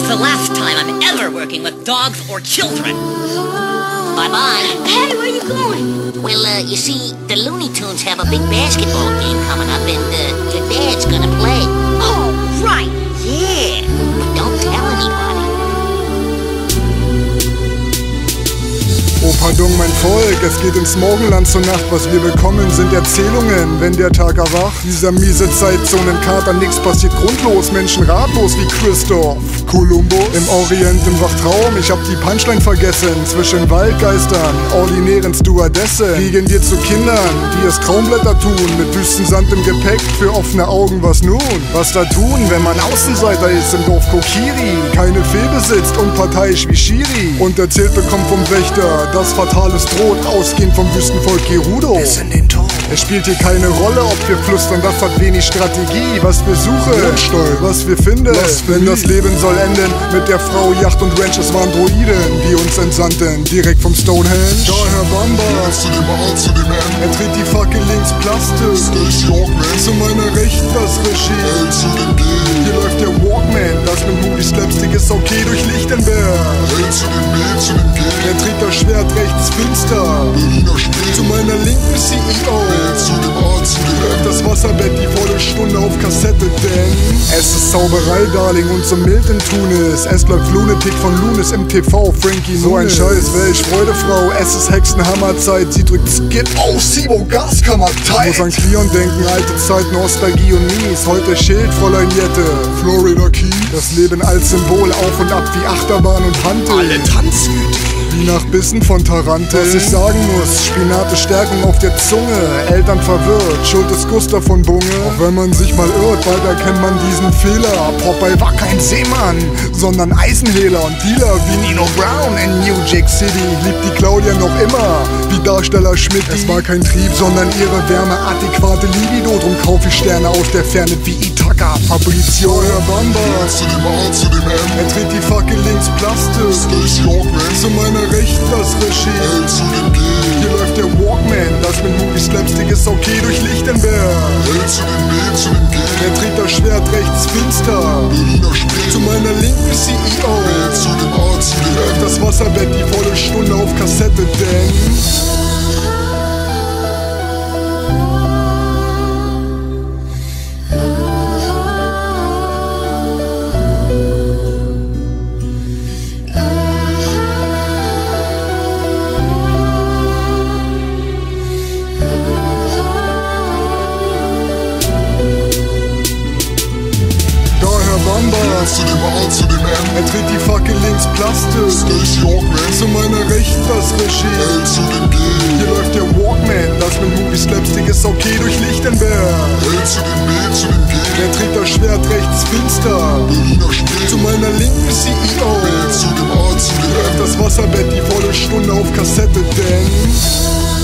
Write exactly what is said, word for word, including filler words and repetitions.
It's the last time I'm ever working with dogs or children. Bye-bye. Hey, where you going? Well, uh, you see, the Looney Tunes have a big basketball game coming up, and, uh, your dad's gonna play. Oh, right. Yeah, but don't tell anybody. Oh pardon mein Volk, es geht ins Morgenland zur Nacht. Was wir bekommen sind Erzählungen, wenn der Tag erwacht. Dieser miese Zeitzonen-Kater, nix passiert grundlos. Menschen ratlos wie Christoph Kolumbus im Orient im Wachtraum. Ich hab die Punchline vergessen, zwischen Waldgeistern, ordinären Stewardessen. Fliegen wir zu Kindern, die es Traumblätter tun. Mit Wüstensand im Gepäck, für offene Augen, was nun? Was da tun, wenn man Außenseiter ist im Dorf Kokiri, keine Fee besitzt, unparteiisch wie Schiri und erzählt bekommt vom Wächter, dass Fatales droht, ausgehend vom Wüstenvolk Gerudo. Bis in den Tod. Es spielt hier keine Rolle, ob wir flüstern, das hat wenig Strategie. Was wir suchen, Mondstein, was wir finden, denn das Leben soll enden mit der Frau, Yacht und Ranch. Es waren Droiden, die uns entsandten, direkt vom Stonehenge. Daher Bamba, Zu dem A, zu dem M. er dreht die Fackel links Plastik. Stacey Hawkman. Zu meiner Rechten das Regie. L zu dem G. Hier läuft der Walkman, das mit Movie Slapstick ist okay durch Lichtenberg. L zu dem B, zu dem G. Er trägt das Schwert rechts finster. Berliner Spree. Zu meiner linken C E O. L zu dem A, zu dem M. Das Wasserbett die volle Stunde auf Kassette, denn es ist Zauberei, Darling, und so mild in Tunis. Es läuft Lunatic von Lunis im T V, Frankie so ein Scheiß, welch Freudefrau. Es ist Hexenhammerzeit, sie drückt Skip auf Sibo, Gaskammer tight. Muss an Cleon denken, alte Zeit, Nostalgie und Mies. Heute Schild, Fräulein Jette, Florida Key. Das Leben als Symbol, auf und ab wie Achterbahn und Hantel. Alle tanzwütig. Wie nach Bissen von Tarantel. Was ich sagen muss, Spinate Stärkung auf der Zunge. Eltern verwirrt, Schuld ist Gustav von Bunge. Auch wenn man sich mal irrt, bald erkennt man diesen Fehler. Popeye war kein Seemann, sondern Eisenhehler und Dealer wie Nino Brown in New Jack City. Liebt die Claudia noch immer, wie Darsteller Schmidt. Es war kein Trieb, sondern ihre Wärme, adäquate Libido. Drum kauf ich Sterne aus der Ferne wie Ithaka, Fabrizio, Herr Bamba. Zu dem A, zu dem M. Er dreht die Fackel links Plastik. Stacey Hawkman. Zu meiner Rechten das Regie. L zu dem G. Hier läuft der Walkman, das mit Movie Slapstick ist okay durch Lichtenberg. L zu dem B, zu dem G. Er trägt das Schwert rechts finster. Berliner Spree. Zu meiner linken C E O. L zu dem A, zu dem M. Das Wasserbett die volle Stunde auf Kassette, denn L zu dem A, zu dem M. er dreht die Fackel links Plastik. Stacey Hawkman. Zu meiner Rechten das Regie. L zu dem G. Hier läuft der Walkman, das mit Movie Slapstick ist okay durch Lichtenberg. L zu dem B, zu dem G. Er trägt das Schwert rechts finster. Berliner Spree. Zu meiner linken C E O. L zu dem A, zu dem M. Das Wasserbett die volle Stunde auf Kassette, denn